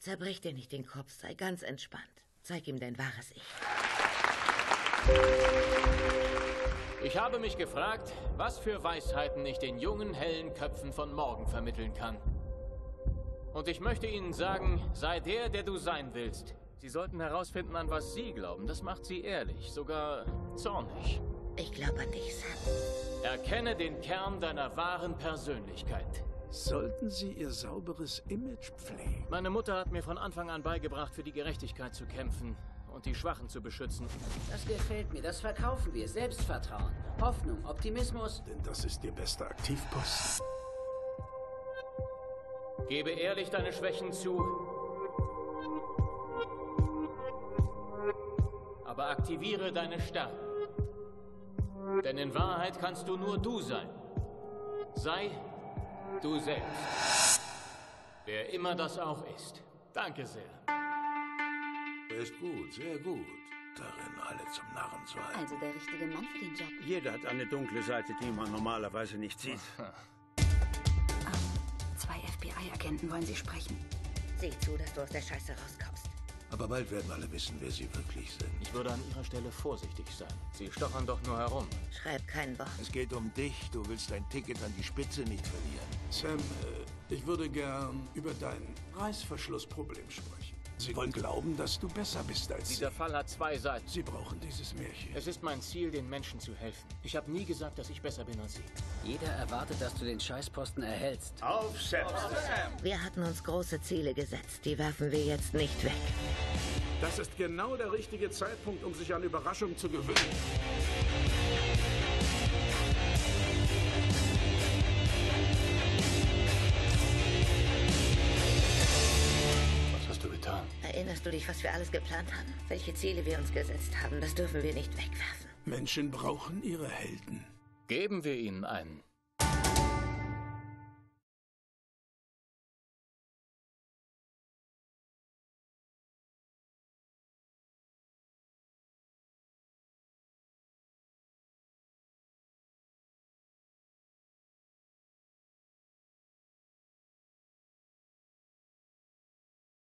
Zerbrich dir nicht den Kopf, sei ganz entspannt. Zeig ihm dein wahres Ich. Ich habe mich gefragt, was für Weisheiten ich den jungen, hellen Köpfen von morgen vermitteln kann. Und ich möchte Ihnen sagen, sei der du sein willst. Sie sollten herausfinden, an was Sie glauben. Das macht Sie ehrlich, sogar zornig. Ich glaube an dich, Sam. Erkenne den Kern deiner wahren Persönlichkeit. Sollten Sie Ihr sauberes Image pflegen? Meine Mutter hat mir von Anfang an beigebracht, für die Gerechtigkeit zu kämpfen und die Schwachen zu beschützen. Das gefällt mir, das verkaufen wir. Selbstvertrauen, Hoffnung, Optimismus. Denn das ist Ihr bester Aktivposten. Gebe ehrlich deine Schwächen zu, aber aktiviere deine Stärken. Denn in Wahrheit kannst du nur du sein. Sei du selbst. Wer immer das auch ist. Danke sehr. Ist gut, sehr gut. Darin alle zum Narren sein. Also der richtige Mann für den Job. Jeder hat eine dunkle Seite, die man normalerweise nicht sieht. Zwei FBI-Agenten wollen Sie sprechen. Sieh zu, dass du aus der Scheiße rauskommst. Aber bald werden alle wissen, wer sie wirklich sind. Ich würde an ihrer Stelle vorsichtig sein. Sie stochern doch nur herum. Schreib kein Wort. Es geht um dich. Du willst dein Ticket an die Spitze nicht verlieren. Sam, ich würde gern über dein Reißverschlussproblem sprechen. Sie wollen glauben, dass du besser bist als sie. Dieser Fall hat zwei Seiten. Sie brauchen dieses Märchen. Es ist mein Ziel, den Menschen zu helfen. Ich habe nie gesagt, dass ich besser bin als sie. Jeder erwartet, dass du den Scheißposten erhältst. Auf Sam! Wir hatten uns große Ziele gesetzt. Die werfen wir jetzt nicht weg. Das ist genau der richtige Zeitpunkt, um sich an Überraschungen zu gewöhnen. Was hast du getan? Erinnerst du dich, was wir alles geplant haben? Welche Ziele wir uns gesetzt haben? Das dürfen wir nicht wegwerfen. Menschen brauchen ihre Helden. Geben wir ihnen einen.